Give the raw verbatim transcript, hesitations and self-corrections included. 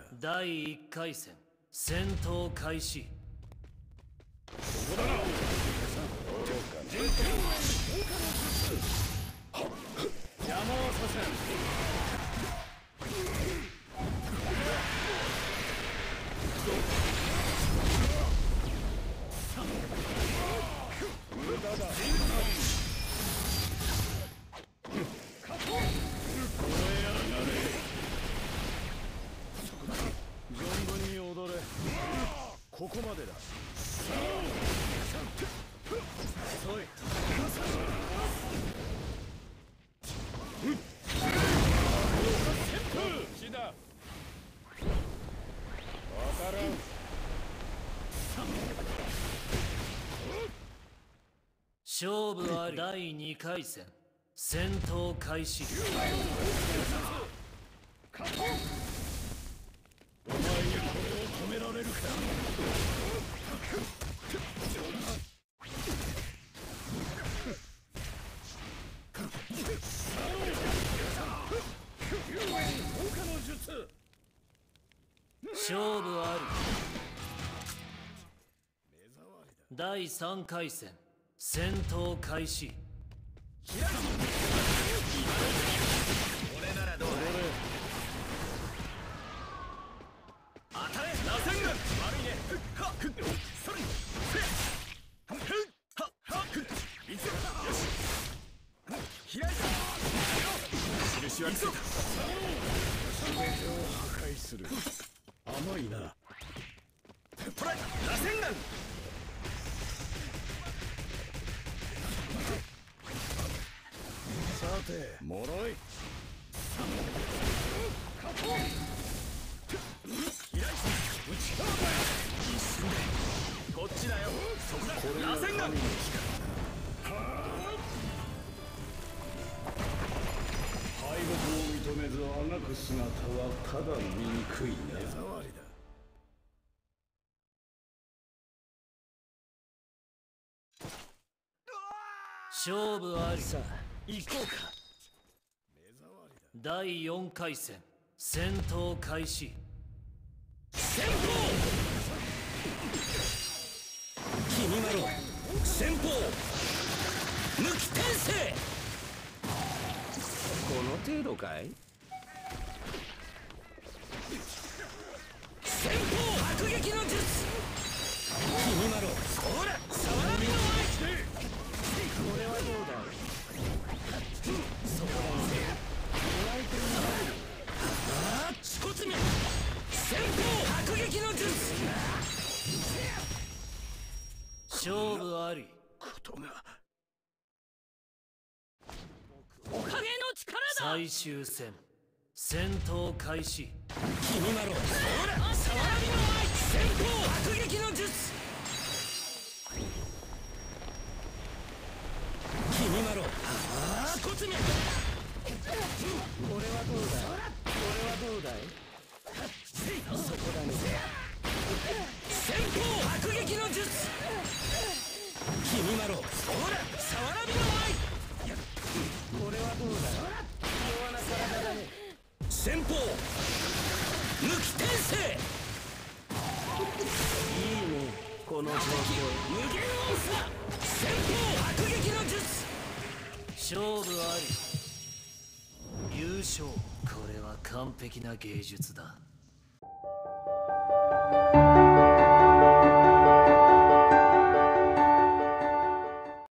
だいいっかい戦戦闘開始。 ここだな。邪魔をさせん。無駄だ。存分に踊れ。ここまでだ。遅い。死だ。わからん。 勝負あり。だいにかい戦戦闘開始。 お前にこれを止められるか。効果の術。 勝負あり。だいさんかい戦戦闘開始。 俺ならどうだ。当たれ。螺旋丸。悪いね。はっそれはっはっいつよし開いた。印はついた。全てを破壊する。甘いな。捉えた。螺旋丸。さてもろい。こっちだよ。そこだ。螺旋丸。敗北を認めずあがく姿はただ醜いな。手触りだ。 勝負あり。 さあ行こうか。 だいよんかい戦戦闘開始。 先鋒。君まろ。先鋒。無機転生。この程度かい。先鋒。迫撃の術。君まろ。そらさわらびの愛。これはどうだ。そこだ。ああ、恥骨面。先鋒。迫撃の術。 勝負あり。 ことがおかげの力だ。 最終戦戦闘開始。 君まろ。そらさわらびの愛。先鋒。迫撃の術。君まろ。ああ、恥骨面。これはどうだ。これはどうだい。そこだね。先鋒。迫撃の術。君まろ。そらさわらびの愛。これはどうだ。弱な体だね。先鋒。無機転生。いいねこの状況。無限音差。先鋒。迫撃の術。 勝負あり。優勝。これは完璧な芸術だ。